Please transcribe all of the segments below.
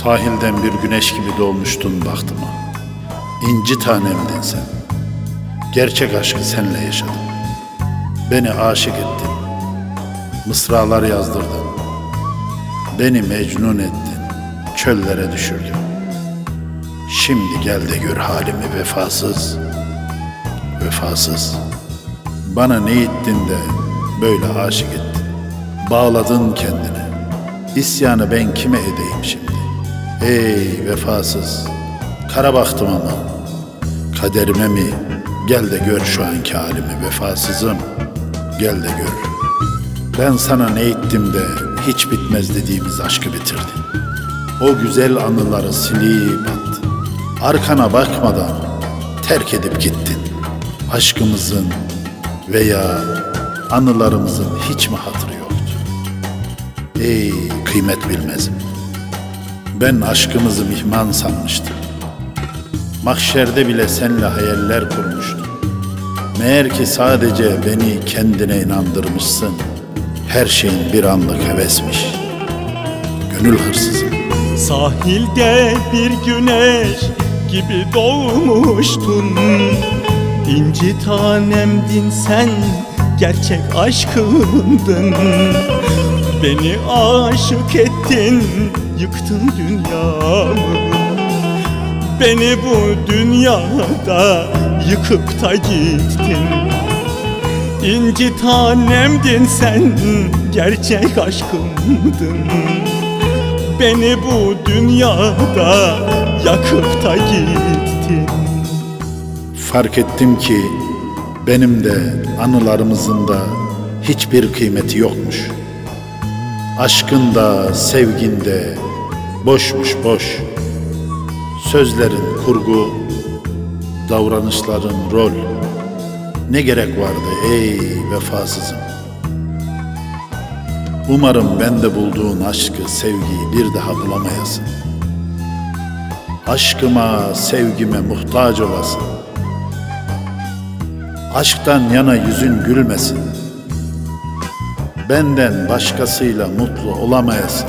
Sahilden bir güneş gibi doğmuştun baktıma. İnci tanemdin sen. Gerçek aşkı senle yaşadım. Beni aşık ettin. Mısralar yazdırdın. Beni mecnun ettin. Çöllere düşürdün. Şimdi gel de gör halimi vefasız. Vefasız. Bana ne ettin de böyle aşık ettin. Bağladın kendini. İsyanı ben kime edeyim şimdi? Ey vefasız. Kara baktım ama kaderime mi? Gel de gör şu anki halimi vefasızım. Gel de gör. Ben sana ne ettim de hiç bitmez dediğimiz aşkı bitirdin. O güzel anıları silip attın. Arkana bakmadan terk edip gittin. Aşkımızın veya anılarımızın hiç mi hatırı yoktu? Ey kıymet bilmezim. Ben aşkımızı mihman sanmıştım. Mahşerde bile seninle hayaller kurmuştum. Meğer ki sadece beni kendine inandırmışsın. Her şeyin bir anlık hevesmiş. Gönül hırsızım. Sahilde bir güneş gibi doğmuştun. İnci tanemdin sen, gerçek aşkımdın. Beni aşık ettin, yıktın dünyamı. Beni bu dünyada yıkıp da gittin. İnci tanemdin sen, gerçek aşkımdın. Beni bu dünyada yakıp da gittin. Fark ettim ki benim de anılarımızın da hiçbir kıymeti yokmuş. Aşkın da sevgin de boşmuş boş. Sözlerin kurgu, davranışların rol. Ne gerek vardı ey vefasızım? Umarım bende bulduğun aşkı, sevgiyi bir daha bulamayasın. Aşkıma, sevgime muhtaç olasın. Aşktan yana yüzün gülmesin. Benden başkasıyla mutlu olamayasın.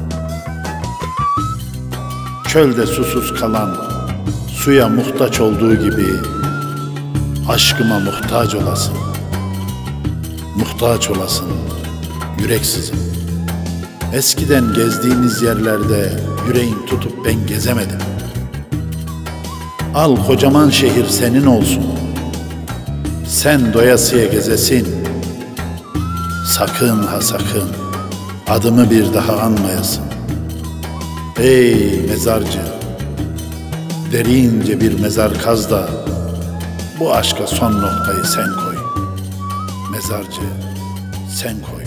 Çölde susuz kalan suya muhtaç olduğu gibi aşkıma muhtaç olasın. Muhtaç olasın yüreksizim. Eskiden gezdiğimiz yerlerde yüreğin tutup ben gezemedim. Al kocaman şehir senin olsun. Sen doyasıya gezesin. Sakın ha sakın adımı bir daha anmayasın. Ey mezarcı, derince bir mezar kaz da bu aşka son noktayı sen koy. Mezarcı, sen koy.